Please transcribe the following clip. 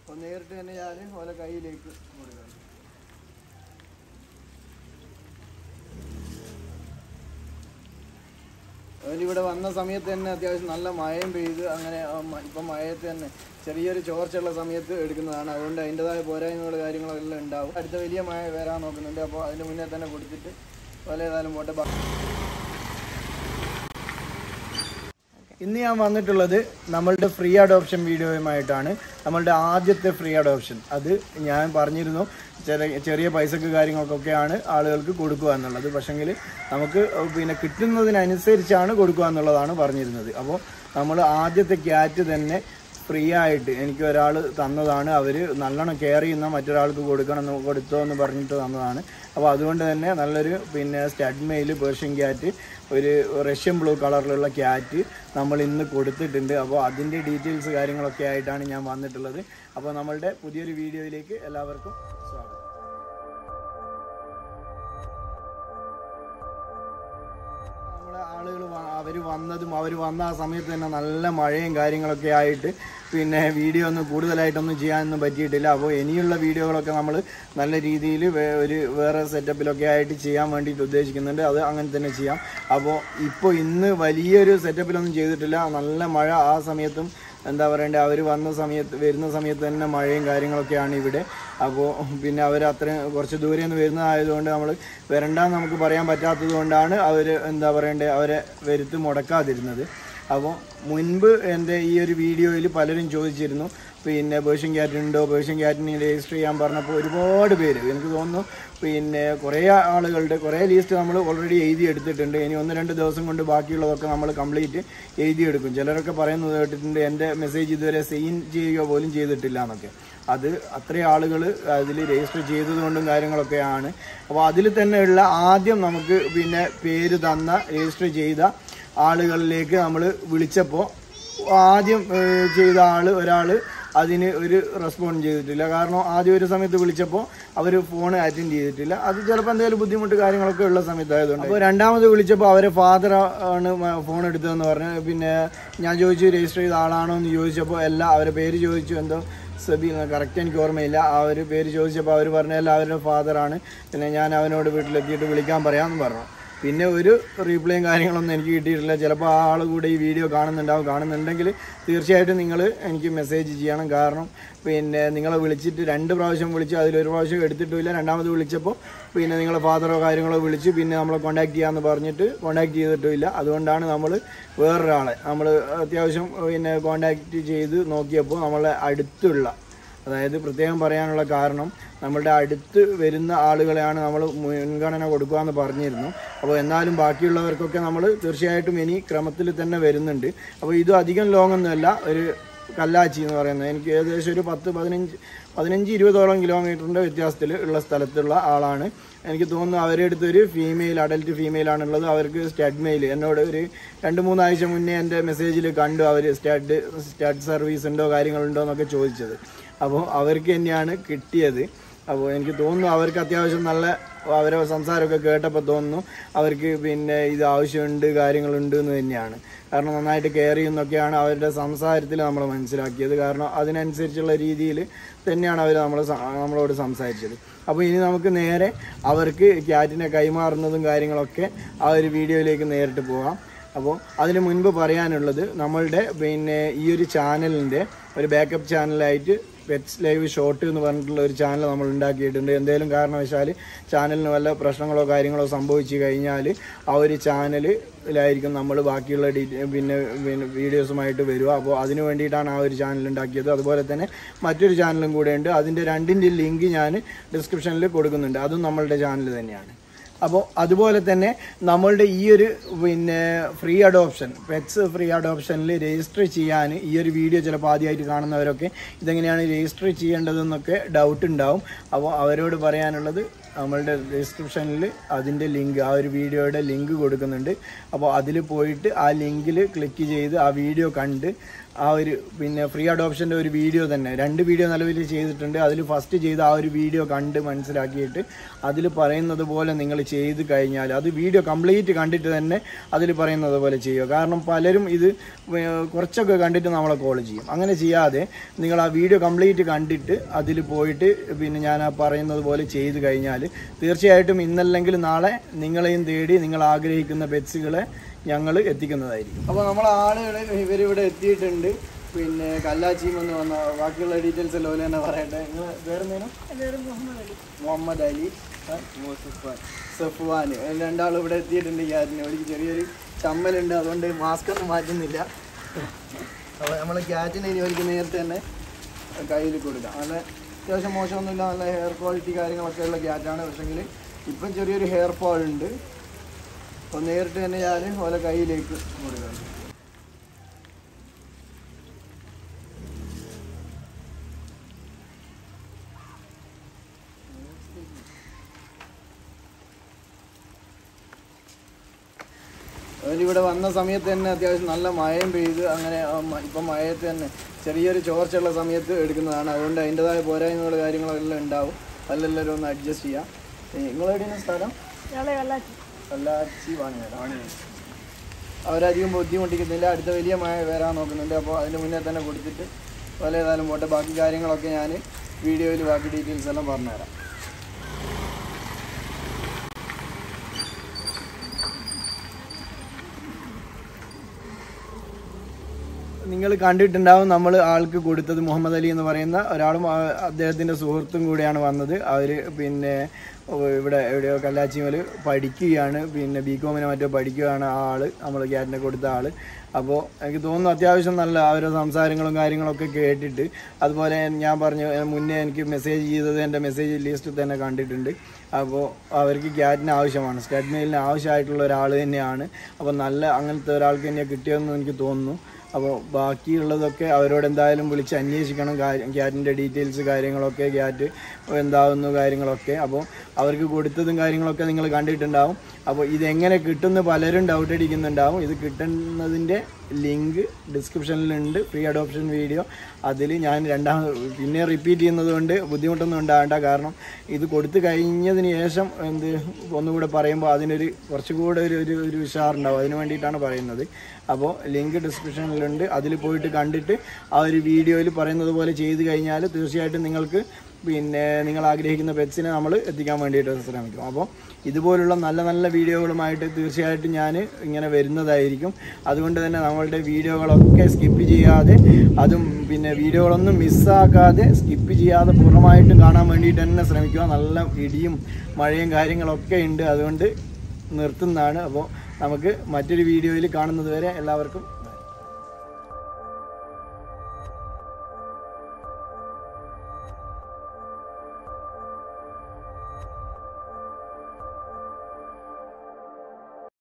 അപ്പോൾ നേരിട്ട് തന്നെ ഞാൻ ഓലെ കയ്യിലേക്ക് കൊടുക്കാം. അവരിവിടെ വന്ന സമയത്ത് തന്നെ അത്യാവശ്യം നല്ല മഴയും പെയ്ത് അങ്ങനെ ഇപ്പം മഴയത്ത് തന്നെ ചെറിയൊരു ചോർച്ചയുള്ള സമയത്ത് എടുക്കുന്നതാണ്. അതുകൊണ്ട് അതിൻ്റെതായ പോരായ്മകൾ കാര്യങ്ങളെല്ലാം ഉണ്ടാവും. അടുത്ത വലിയ മഴ വരാൻ നോക്കുന്നുണ്ട്. അപ്പോൾ അതിന് മുന്നേ തന്നെ കൊടുത്തിട്ട് പല ഏതായാലും പോട്ടെ. ഇന്ന് ഞാൻ വന്നിട്ടുള്ളത് നമ്മളുടെ ഫ്രീ അഡോപ്ഷൻ വീഡിയോയുമായിട്ടാണ്. നമ്മളുടെ ആദ്യത്തെ ഫ്രീ അഡോപ്ഷൻ അത് ഞാൻ പറഞ്ഞിരുന്നു, ചെറിയ പൈസക്ക് കാര്യങ്ങൾക്കൊക്കെയാണ് ആളുകൾക്ക് കൊടുക്കുക എന്നുള്ളത്. പക്ഷെങ്കിൽ നമുക്ക് പിന്നെ കിട്ടുന്നതിനനുസരിച്ചാണ് കൊടുക്കുക എന്നുള്ളതാണ് പറഞ്ഞിരുന്നത്. അപ്പോൾ നമ്മൾ ആദ്യത്തെ ക്യാറ്റ് തന്നെ ഫ്രീ ആയിട്ട് എനിക്ക് ഒരാൾ തന്നതാണ്. അവർ നല്ലോണം കെയർ ചെയ്യുന്ന മറ്റൊരാൾക്ക് കൊടുത്തോ എന്ന് പറഞ്ഞിട്ട് തന്നതാണ്. അപ്പോൾ അതുകൊണ്ട് തന്നെ നല്ലൊരു പിന്നെ സ്റ്റഡ് മെയിൽ പേർഷ്യൻ ക്യാറ്റ്, ഒരു റഷ്യൻ ബ്ലൂ കളറിലുള്ള ക്യാറ്റ് നമ്മൾ ഇന്ന് കൊടുത്തിട്ടുണ്ട്. അപ്പോൾ അതിൻ്റെ ഡീറ്റെയിൽസ് കാര്യങ്ങളൊക്കെ ആയിട്ടാണ് ഞാൻ വന്നിട്ടുള്ളത്. അപ്പോൾ നമ്മളുടെ പുതിയൊരു വീഡിയോയിലേക്ക് എല്ലാവർക്കും സ്വാഗതം. നമ്മളെ ആളുകൾ അവർ വന്ന ആ സമയത്ത് തന്നെ നല്ല മഴയും കാര്യങ്ങളൊക്കെ ആയിട്ട് പിന്നെ വീഡിയോ ഒന്നും കൂടുതലായിട്ടൊന്നും ചെയ്യാനൊന്നും പറ്റിയിട്ടില്ല. അപ്പോൾ ഇനിയുള്ള വീഡിയോകളൊക്കെ നമ്മൾ നല്ല രീതിയിൽ വേറെ സെറ്റപ്പിലൊക്കെ ആയിട്ട് ചെയ്യാൻ വേണ്ടിയിട്ട് ഉദ്ദേശിക്കുന്നുണ്ട്. അത് അങ്ങനെ തന്നെ ചെയ്യാം. അപ്പോൾ ഇപ്പോൾ ഇന്ന് വലിയൊരു സെറ്റപ്പിലൊന്നും ചെയ്തിട്ടില്ല. നല്ല മഴ ആ സമയത്തും എന്താ പറയണ്ടേ, അവർ വരുന്ന സമയത്ത് തന്നെ മഴയും കാര്യങ്ങളൊക്കെയാണ് ഇവിടെ. അപ്പോൾ പിന്നെ അവർ അത്രയും കുറച്ച് ദൂരെ നിന്ന് വരുന്നതായതുകൊണ്ട് നമ്മൾ വരണ്ടെന്ന് നമുക്ക് പറയാൻ പറ്റാത്തത് കൊണ്ടാണ് അവർ എന്താ പറയണ്ടേ അവരെ വരുത്ത് മുടക്കാതിരുന്നത്. അപ്പോൾ മുൻപ് എൻ്റെ ഈ ഒരു വീഡിയോയിൽ പലരും ചോദിച്ചിരുന്നു പിന്നെ പേർഷ്യൻ ക്യാറ്റ് ഉണ്ടോ, പേർഷ്യൻ ക്യാറ്റിനെ രജിസ്റ്റർ ചെയ്യാൻ പറഞ്ഞപ്പോൾ ഒരുപാട് പേര്, എനിക്ക് തോന്നുന്നു പിന്നെ കുറേ ആളുകളുടെ കുറേ ലിസ്റ്റ് നമ്മൾ ഓൾറെഡി എഴുതി എടുത്തിട്ടുണ്ട്. ഇനി 1-2 ദിവസം കൊണ്ട് ബാക്കിയുള്ളതൊക്കെ നമ്മൾ കംപ്ലീറ്റ് എഴുതിയെടുക്കും. ചിലരൊക്കെ പറയുന്നത് കേട്ടിട്ടുണ്ട് എൻ്റെ മെസ്സേജ് ഇതുവരെ സെയിൻ ചെയ്യുക പോലും ചെയ്തിട്ടില്ല എന്നൊക്കെ. അത് അത്രയും ആളുകൾ അതിൽ രജിസ്റ്റർ ചെയ്തതുകൊണ്ടും കാര്യങ്ങളൊക്കെയാണ്. അപ്പോൾ അതിൽ തന്നെയുള്ള ആദ്യം നമുക്ക് പിന്നെ പേര് തന്ന രജിസ്റ്റർ ചെയ്ത ആളുകളിലേക്ക് നമ്മൾ വിളിച്ചപ്പോൾ ആദ്യം ചെയ്ത ഒരാൾ അതിന് ഒരു റെസ്പോണ്ട് ചെയ്തിട്ടില്ല. കാരണം ആദ്യം ഒരു സമയത്ത് വിളിച്ചപ്പോൾ അവർ ഫോൺ അറ്റൻഡ് ചെയ്തിട്ടില്ല. അത് ചിലപ്പോൾ എന്തെങ്കിലും ബുദ്ധിമുട്ട് കാര്യങ്ങളൊക്കെ ഉള്ള സമയത്തായതുകൊണ്ട്. അപ്പോൾ രണ്ടാമത് വിളിച്ചപ്പോൾ അവരെ ഫാദർ ആണ് ഫോൺ എടുത്തതെന്ന് പറഞ്ഞ് പിന്നെ ഞാൻ ചോദിച്ചു രജിസ്റ്റർ ചെയ്ത ആളാണോ എന്ന് ചോദിച്ചപ്പോൾ അല്ല, അവരെ പേര് ചോദിച്ചു, എന്തോ സബി കറക്റ്റ് എനിക്ക് ഓർമ്മയില്ല. ആ ഒരു പേര് ചോദിച്ചപ്പോൾ അവർ പറഞ്ഞല്ല അവരുടെ ഫാദറാണ്, പിന്നെ ഞാൻ അവനോട് വീട്ടിലെത്തിയിട്ട് വിളിക്കാൻ പറയാമെന്ന് പറഞ്ഞു. പിന്നെ ഒരു റീപ്ലേയും കാര്യങ്ങളൊന്നും എനിക്ക് കിട്ടിയിട്ടില്ല. ചിലപ്പോൾ ആ ആൾ കൂടെ ഈ വീഡിയോ കാണുന്നുണ്ടെങ്കിൽ തീർച്ചയായിട്ടും നിങ്ങൾ എനിക്ക് മെസ്സേജ് ചെയ്യണം. കാരണം പിന്നെ നിങ്ങളെ വിളിച്ചിട്ട് 2 പ്രാവശ്യം വിളിച്ചു, അതിലൊരു പ്രാവശ്യം എടുത്തിട്ടുമില്ല. രണ്ടാമത് വിളിച്ചപ്പോൾ പിന്നെ നിങ്ങളെ ഫാദറോ കാര്യങ്ങളോ വിളിച്ച് പിന്നെ നമ്മളെ കോൺടാക്ട് ചെയ്യാമെന്ന് പറഞ്ഞിട്ട് കോൺടാക്ട് ചെയ്തിട്ടുമില്ല. അതുകൊണ്ടാണ് നമ്മൾ വേറൊരാളെ നമ്മൾ അത്യാവശ്യം പിന്നെ കോൺടാക്റ്റ് ചെയ്ത് നോക്കിയപ്പോൾ നമ്മളെ അടുത്തുള്ള, അതായത് പ്രത്യേകം പറയാനുള്ള കാരണം നമ്മളുടെ അടുത്ത് വരുന്ന ആളുകളെയാണ് നമ്മൾ മുൻഗണന കൊടുക്കുക എന്ന് പറഞ്ഞിരുന്നു. അപ്പോൾ എന്നാലും ബാക്കിയുള്ളവർക്കൊക്കെ നമ്മൾ തീർച്ചയായിട്ടും ഇനി ക്രമത്തിൽ തന്നെ വരുന്നുണ്ട്. അപ്പോൾ ഇത് അധികം ലോങ് ഒന്നുമല്ല, ഒരു കല്ലാച്ചി എന്ന് പറയുന്നത് എനിക്ക് ഏകദേശം ഒരു 15-20 കിലോമീറ്ററിൻ്റെ വ്യത്യാസത്തിൽ ഉള്ള സ്ഥലത്തുള്ള ആളാണ്. എനിക്ക് തോന്നുന്നു അവരുടെ അടുത്തൊരു അഡൽട്ട് ഫീമെയിലാണുള്ളത്. അവർക്ക് സ്റ്റഡ് മെയിൽ എന്നോട് ഒരു 2-3 ആഴ്ച മുന്നേ എൻ്റെ മെസ്സേജിൽ കണ്ടു അവർ സ്റ്റഡ് സർവീസ് ഉണ്ടോ കാര്യങ്ങളുണ്ടോ എന്നൊക്കെ ചോദിച്ചത്. അപ്പോൾ അവർക്ക് തന്നെയാണ് കിട്ടിയത്. അപ്പോൾ എനിക്ക് തോന്നുന്നു അവർക്ക് അത്യാവശ്യം നല്ല അവരെ സംസാരമൊക്കെ കേട്ടപ്പോൾ തോന്നുന്നു അവർക്ക് പിന്നെ ഇത് ആവശ്യമുണ്ട് കാര്യങ്ങളുണ്ട് എന്ന് തന്നെയാണ്. കാരണം നന്നായിട്ട് കെയർ ചെയ്യുന്നൊക്കെയാണ് അവരുടെ സംസാരത്തിൽ നമ്മൾ മനസ്സിലാക്കിയത്. കാരണം അതിനനുസരിച്ചുള്ള രീതിയിൽ തന്നെയാണ് അവർ നമ്മളോട് സംസാരിച്ചത്. അപ്പോൾ ഇനി നമുക്ക് നേരെ അവർക്ക് ക്യാറ്റിനെ കൈമാറുന്നതും കാര്യങ്ങളൊക്കെ ആ ഒരു വീഡിയോയിലേക്ക് നേരിട്ട് പോകാം. അപ്പോൾ അതിന് മുൻപ് പറയാനുള്ളത് നമ്മളുടെ പിന്നെ ഈ ഒരു ചാനലിൻ്റെ ഒരു ബാക്കപ്പ് ചാനലായിട്ട് പെറ്റ്സ് ലൈവ് ഷോർട്ട് എന്ന് പറഞ്ഞിട്ടുള്ള ഒരു ചാനൽ നമ്മൾ ഉണ്ടാക്കിയിട്ടുണ്ട്. എന്തെങ്കിലും കാരണവശാൽ ചാനലിന് വല്ല പ്രശ്നങ്ങളോ കാര്യങ്ങളോ സംഭവിച്ചു കഴിഞ്ഞാൽ ആ ഒരു ചാനലിലായിരിക്കും നമ്മൾ ബാക്കിയുള്ള പിന്നെ വീഡിയോസുമായിട്ട് വരിക. അപ്പോൾ അതിന് വേണ്ടിയിട്ടാണ് ആ ഒരു ചാനൽ ഉണ്ടാക്കിയത്. അതുപോലെ തന്നെ മറ്റൊരു ചാനലും കൂടെ ഉണ്ട്. അതിൻ്റെ രണ്ടിൻ്റെ ലിങ്ക് ഞാൻ ഡിസ്ക്രിപ്ഷനിൽ കൊടുക്കുന്നുണ്ട്. അതും നമ്മളുടെ ചാനൽ തന്നെയാണ്. അപ്പോൾ അതുപോലെ തന്നെ നമ്മളുടെ ഈ ഒരു പിന്നെ ഫ്രീ അഡോപ്ഷൻ പെറ്റ്സ് ഫ്രീ അഡോപ്ഷനിൽ രജിസ്റ്റർ ചെയ്യാൻ ഈ ഒരു വീഡിയോ ചിലപ്പോൾ ആദ്യമായിട്ട് കാണുന്നവരൊക്കെ ഇതെങ്ങനെയാണ് രജിസ്റ്റർ ചെയ്യേണ്ടതെന്നൊക്കെ ഡൗട്ട് ഉണ്ടാവും. അപ്പോൾ അവരോട് പറയാനുള്ളത് നമ്മളുടെ ഡിസ്ക്രിപ്ഷനിൽ അതിൻ്റെ ലിങ്ക്, ആ ഒരു വീഡിയോയുടെ ലിങ്ക് കൊടുക്കുന്നുണ്ട്. അപ്പോൾ അതിൽ പോയിട്ട് ആ ലിങ്കിൽ ക്ലിക്ക് ചെയ്ത് ആ വീഡിയോ കണ്ട് ആ ഒരു പിന്നെ ഫ്രീ അഡോപ്ഷൻ്റെ ഒരു വീഡിയോ തന്നെ 2 വീഡിയോ നിലവിൽ ചെയ്തിട്ടുണ്ട്. അതിൽ ഫസ്റ്റ് ചെയ്ത ആ ഒരു വീഡിയോ കണ്ട് മനസ്സിലാക്കിയിട്ട് അതിൽ പറയുന്നത് പോലെ നിങ്ങൾ ചെയ്ത് കഴിഞ്ഞാൽ അത് വീഡിയോ കംപ്ലീറ്റ് കണ്ടിട്ട് തന്നെ അതിൽ പറയുന്നത് പോലെ ചെയ്യുക. കാരണം പലരും ഇത് കുറച്ചൊക്കെ കണ്ടിട്ട് നമ്മളെ കോൾ ചെയ്യും. അങ്ങനെ ചെയ്യാതെ നിങ്ങൾ ആ വീഡിയോ കംപ്ലീറ്റ് കണ്ടിട്ട് അതിൽ പോയിട്ട് പിന്നെ ഞാൻ ആ പറയുന്നത് പോലെ ചെയ്ത് കഴിഞ്ഞാൽ തീർച്ചയായിട്ടും ഇന്നല്ലെങ്കിൽ നാളെ നിങ്ങളെയും തേടി നിങ്ങൾ ആഗ്രഹിക്കുന്ന പെറ്റ്സുകളെ ഞങ്ങൾ എത്തിക്കുന്നതായിരിക്കും. അപ്പോൾ നമ്മൾ ആളുകൾ ഇവരിവിടെ എത്തിയിട്ടുണ്ട്. പിന്നെ കല്ലാച്ചിയിൽ നിന്ന് വന്ന ബാക്കിയുള്ള ഡീറ്റെയിൽസ് എല്ലാം പോലെ തന്നെ പറയട്ടെ. നിങ്ങൾ വേറെന്തേനും? മുഹമ്മദ് അലി, സഫ്വാൻ, രണ്ടാളും ഇവിടെ എത്തിയിട്ടുണ്ട്. ക്യാറ്റിന് ഒരു ചെറിയൊരു ചമ്മലുണ്ട്, അതുകൊണ്ട് മാസ്ക് ഒന്നും മാറ്റുന്നില്ല. അപ്പോൾ നമ്മൾ ക്യാറ്റിന് ഇനി ഒരിക്കൽ നേരത്തെ തന്നെ കയ്യിൽ കൊടുക്കാം. നല്ല അത്യാവശ്യം മോശമൊന്നുമില്ല, നല്ല ഹെയർ ക്വാളിറ്റി കാര്യങ്ങളൊക്കെ ഉള്ള ക്യാറ്റാണ്. പക്ഷെങ്കിൽ ഇപ്പം ചെറിയൊരു ഹെയർ ഫോൾ ഉണ്ട്. അപ്പോൾ നേരിട്ട് തന്നെ ഞാൻ ഓലെ കയ്യിലേക്ക് കൊടുക്കാം. അവരിവിടെ വന്ന സമയത്ത് തന്നെ അത്യാവശ്യം നല്ല മഴയും പെയ്ത് അങ്ങനെ ഇപ്പം മഴയത്ത് തന്നെ ചെറിയൊരു ചോർച്ചയുള്ള സമയത്ത് എടുക്കുന്നതാണ്. അതുകൊണ്ട് അതിൻ്റെതായ പോരായ്മകൾ കാര്യങ്ങളെല്ലാം ഉണ്ടാവും. അതെല്ലാവരും ഒന്ന് അഡ്ജസ്റ്റ് ചെയ്യാം. നിങ്ങളെവിടെയാണ് സ്ഥലം? കല്ലാച്ചി വാണിയാണ്. അവരധികം ബുദ്ധിമുട്ടിക്കുന്നില്ല. അടുത്ത വലിയ മഴ വരാൻ നോക്കുന്നുണ്ട്. അപ്പോൾ അതിന് മുന്നേ തന്നെ കൊടുത്തിട്ട് പല ഏതായാലും പോട്ടെ. ബാക്കി കാര്യങ്ങളൊക്കെ ഞാൻ വീഡിയോയിൽ ബാക്കി ഡീറ്റെയിൽസ് എല്ലാം പറഞ്ഞുതരാം. നിങ്ങൾ കണ്ടിട്ടുണ്ടാവും നമ്മൾ ആൾക്ക് കൊടുത്തത് മുഹമ്മദ് അലി എന്ന് പറയുന്ന ഒരാളും അദ്ദേഹത്തിൻ്റെ സുഹൃത്തും കൂടെയാണ് വന്നത്. അവർ പിന്നെ ഇവിടെ എവിടെയോ കല്ലാച്ചിമൽ പഠിക്കുകയാണ്. പിന്നെ ബികോമിനെ മറ്റോ പഠിക്കുകയാണ് ആ ആൾ, നമ്മൾ ക്യാറ്റിനെ കൊടുത്ത ആൾ. അപ്പോൾ എനിക്ക് തോന്നുന്നു അത്യാവശ്യം നല്ല അവരുടെ സംസാരങ്ങളും കാര്യങ്ങളൊക്കെ കേട്ടിട്ട്, അതുപോലെ ഞാൻ പറഞ്ഞു മുന്നേ എനിക്ക് മെസ്സേജ് ചെയ്തത് എൻ്റെ മെസ്സേജ് ലിസ്റ്റിൽ തന്നെ കണ്ടിട്ടുണ്ട്. അപ്പോൾ അവർക്ക് ക്യാറ്റിന് ആവശ്യമാണ്, സ്റ്റഡ് മെയിലിന് ആവശ്യമായിട്ടുള്ള ഒരാൾ തന്നെയാണ്. അപ്പോൾ നല്ല അങ്ങനത്തെ ഒരാൾക്ക് തന്നെ കിട്ടിയതെന്ന് എനിക്ക് തോന്നുന്നു. അപ്പോൾ ബാക്കിയുള്ളതൊക്കെ അവരോട് എന്തായാലും വിളിച്ച് അന്വേഷിക്കണം, ക്യാറ്റിൻ്റെ ഡീറ്റെയിൽസ് കാര്യങ്ങളൊക്കെ, ക്യാറ്റ് എന്താവുന്നു കാര്യങ്ങളൊക്കെ. അപ്പോൾ അവർക്ക് കൊടുത്തതും കാര്യങ്ങളൊക്കെ നിങ്ങൾ കണ്ടിട്ടുണ്ടാവും. അപ്പോൾ ഇതെങ്ങനെ കിട്ടുമെന്ന് പലരും ഡൗട്ട് അടിക്കുന്നുണ്ടാവും. ഇത് കിട്ടുന്നതിൻ്റെ ലിങ്ക് ഡിസ്ക്രിപ്ഷനിലുണ്ട്, ഫ്രീ അഡോപ്ഷൻ വീഡിയോ. അതിൽ ഞാൻ പിന്നെ റിപ്പീറ്റ് ചെയ്യുന്നത് കൊണ്ട് ബുദ്ധിമുട്ടൊന്നും ഉണ്ടാകണ്ട. കാരണം ഇത് കൊടുത്തു കഴിഞ്ഞതിന് ശേഷം ഒന്നുകൂടെ പറയുമ്പോൾ അതിനൊരു കുറച്ചുകൂടെ ഒരു ഉഷാറുണ്ടാവും. അതിന് വേണ്ടിയിട്ടാണ് പറയുന്നത്. അപ്പോൾ ലിങ്ക് ഡിസ്ക്രിപ്ഷനിലുണ്ട്. അതിൽ പോയിട്ട് കണ്ടിട്ട് ആ ഒരു വീഡിയോയിൽ പറയുന്നത് പോലെ ചെയ്ത് കഴിഞ്ഞാൽ തീർച്ചയായിട്ടും നിങ്ങൾക്ക് പിന്നെ നിങ്ങൾ ആഗ്രഹിക്കുന്ന പെറ്റ്സിനെ നമ്മൾ എത്തിക്കാൻ വേണ്ടിയിട്ട് ശ്രമിക്കും. അപ്പോൾ ഇതുപോലുള്ള നല്ല നല്ല വീഡിയോകളുമായിട്ട് തീർച്ചയായിട്ടും ഞാൻ ഇങ്ങനെ വരുന്നതായിരിക്കും. അതുകൊണ്ട് തന്നെ നമ്മളുടെ വീഡിയോകളൊക്കെ സ്കിപ്പ് ചെയ്യാതെ, അതും പിന്നെ വീഡിയോകളൊന്നും മിസ്സാക്കാതെ സ്കിപ്പ് ചെയ്യാതെ പൂർണ്ണമായിട്ടും കാണാൻ വേണ്ടിയിട്ട് തന്നെ ശ്രമിക്കുക. നല്ല ഇടിയും മഴയും കാര്യങ്ങളൊക്കെ ഉണ്ട്, അതുകൊണ്ട് നിർത്തുന്നതാണ്. അപ്പോൾ നമുക്ക് മറ്റൊരു വീഡിയോയിൽ കാണുന്നത് വരെ എല്ലാവർക്കും